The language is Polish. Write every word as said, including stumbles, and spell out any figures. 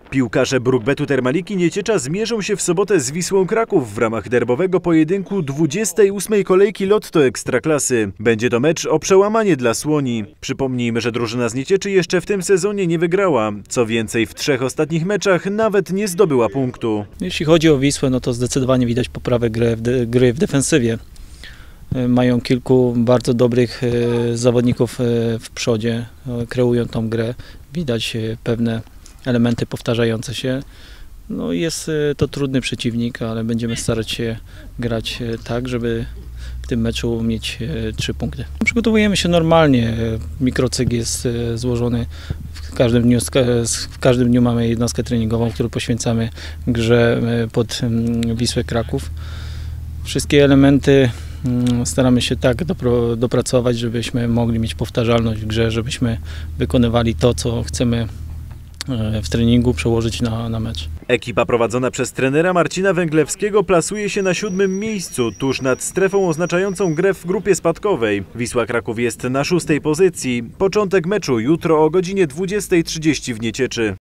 Piłkarze Brukbetu Termaliki Nieciecza zmierzą się w sobotę z Wisłą Kraków w ramach derbowego pojedynku dwudziestej ósmej kolejki Lotto Ekstraklasy. Będzie to mecz o przełamanie dla Słoni. Przypomnijmy, że drużyna z Niecieczy jeszcze w tym sezonie nie wygrała. Co więcej, w trzech ostatnich meczach nawet nie zdobyła punktu. Jeśli chodzi o Wisłę, no to zdecydowanie widać poprawę gry w, de, gry w defensywie. Mają kilku bardzo dobrych zawodników w przodzie, kreują tą grę, widać pewne elementy powtarzające się. No jest to trudny przeciwnik, ale będziemy starać się grać tak, żeby w tym meczu mieć trzy punkty. Przygotowujemy się normalnie, mikrocykl jest złożony, w każdym dniu, w każdym dniu mamy jednostkę treningową, którą poświęcamy grze pod Wisłę Kraków. Wszystkie elementy staramy się tak dopracować, żebyśmy mogli mieć powtarzalność w grze, żebyśmy wykonywali to, co chcemy w treningu przełożyć na, na mecz. Ekipa prowadzona przez trenera Marcina Węglewskiego plasuje się na siódmym miejscu, tuż nad strefą oznaczającą grę w grupie spadkowej. Wisła Kraków jest na szóstej pozycji. Początek meczu jutro o godzinie dwudziestej trzydzieści w Niecieczy.